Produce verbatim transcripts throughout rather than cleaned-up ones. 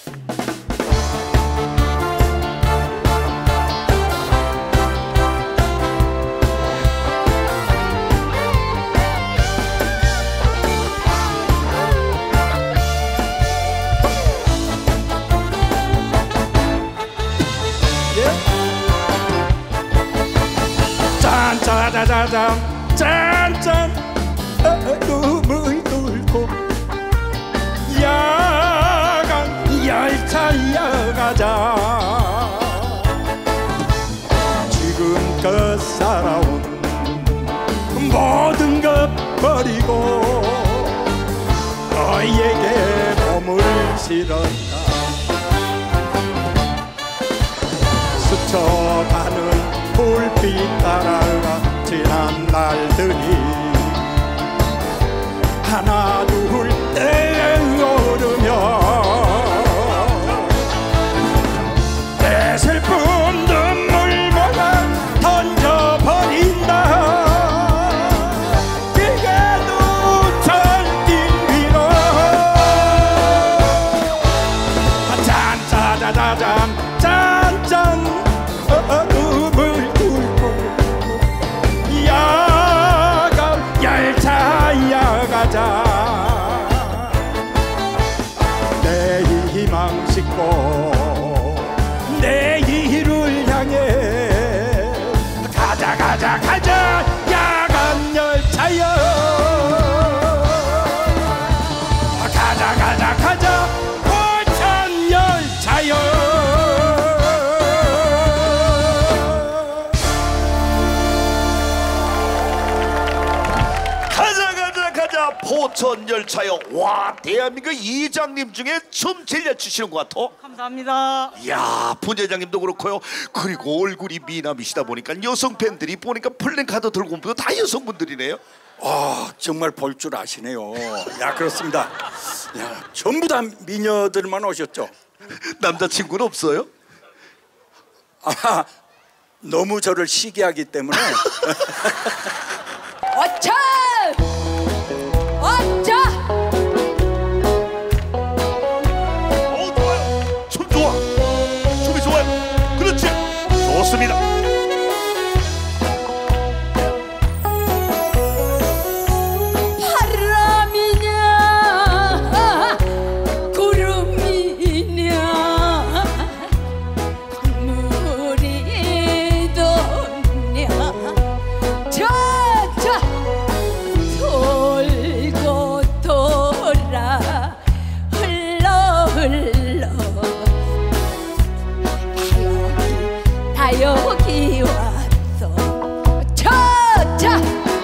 짜자자잔 짠짠 눈물 뚫고 야간 열차여 가자. 지금껏 살아온 모든 것 버리고 너에게 몸을 실었다. 스쳐가는 불빛 따라가 지난 날들이 하나 둘 떼어오르며 내 슬픈 눈물만 던져버린다. 그게도 절긴 위로 짠짜자자잔 짠짠 눈물 뚫고 야간 열차야 가자. 내 희망 싣고 내일을 향해 가자 가자 가자 야간 열차여 가자 가자 가자 포천 열차여. 포천 열차요. 와, 대한민국 이장님 중에 춤 제일 잘 추시는 것 같아. 감사합니다. 이야, 부회장님도 그렇고요. 그리고 얼굴이 미남이시다 보니까 여성 팬들이 보니까 플랜카드 들고 오면 다 여성분들이네요. 아, 정말 볼 줄 아시네요. 야, 그렇습니다. 야, 전부 다 미녀들만 오셨죠? 남자친구는 없어요? 아, 너무 저를 시기하기 때문에. 어차! 어차! 어, 좋아요. 춤 좋아. 춤이 좋아요. 그렇지. 좋습니다. 바람이냐 구름이냐 강물이 돋냐 저저 돌고 돌아 흘러 흘러 다 여기 왔어. 저저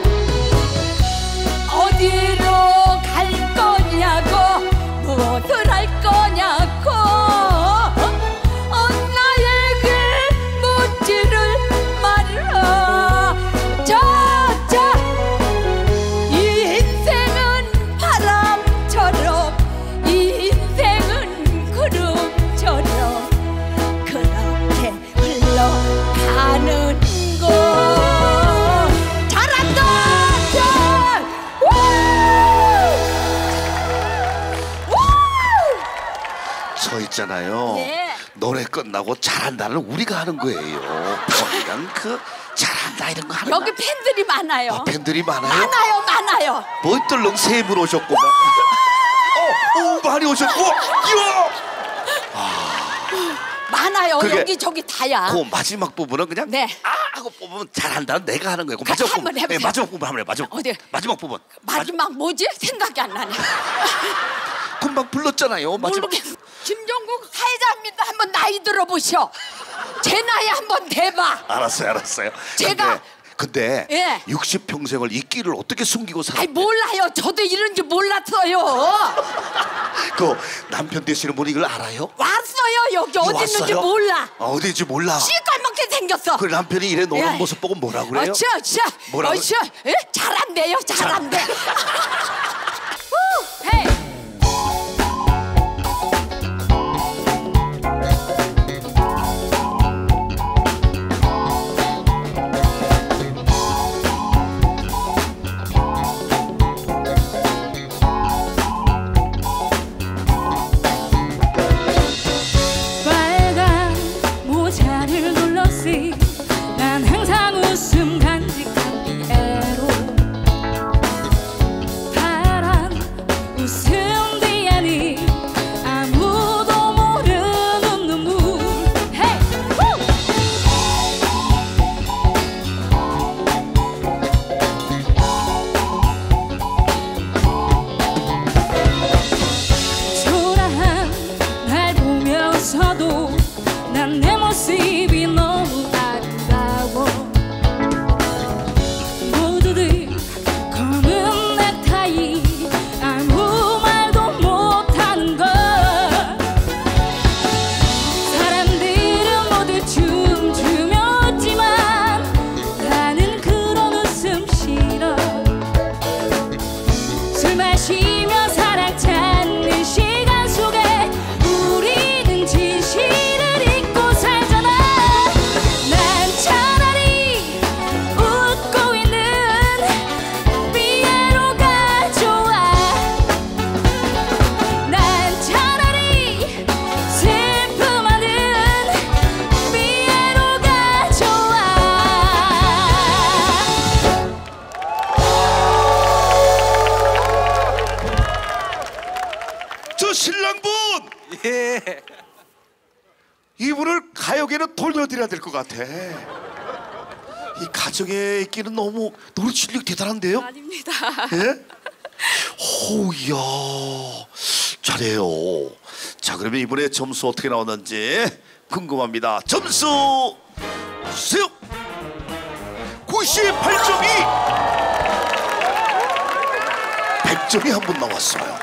어디로 갈 거냐고 무엇을 할 거냐고 어, 나에게 묻지를 말아. 저저 이 인생은 바람처럼 이 인생은 구름처럼 그렇게 흘러가는 거. 잘한다. 잘. 우! 우! 저 있잖아요. 네. 노래 끝나고 잘한다는 우리가 하는 거예요. 그냥 그 잘한다 이런 거 하는 여기 거. 팬들이 많아요. 아, 팬들이 많아요? 많아요, 많아요. 뭐들렁 세 분 오셨구만. 어, 오, 많이 오셨고. 이야. 많아요. 그게 여기 저기 다야. 그 마지막 부분은 그냥 네. 아 하고 뽑으면 잘한다는 내가 하는 거예요. 그 같이 마지막 한번 부분. 해보세요. 네, 마지막 부분 한번 해. 마지막 어디? 마지막 부분. 마지막 뭐지? 생각이 안 나네. 금방 불렀잖아요. 마지막. 모르겠어. 김종국 사회자입니다. 한번 나이 들어보시오. 제 나이 한번 대봐. 알았어요, 알았어요. 제가- 근데, 근데 예. 육십 평생을 이 끼를 어떻게 숨기고 살아? 아이 몰라요. 저도 이런지 몰랐어요. 그 남편 되시는 분이 이걸 알아요? 왔어요. 여기 어디 왔어요? 있는지 몰라. 아, 어디 있는지 몰라. 시뻘겋게 생겼어. 그 남편이 이래 노는 예. 모습 보고 뭐라 그래요? 어쩌 어쩌 뭐라고? 어쩌 예? 잘한대요. 잘한대. 후, 헤이. 예. 이분을 가요계는 돌려드려야 될 것 같아. 이 가정의 끼는 너무 노래 실력 대단한데요? 아닙니다. 예? 오야 잘해요. 자, 그러면 이번에 점수 어떻게 나왔는지 궁금합니다. 점수 주세요. 구십팔 점이 백 점이 한 번 나왔어요.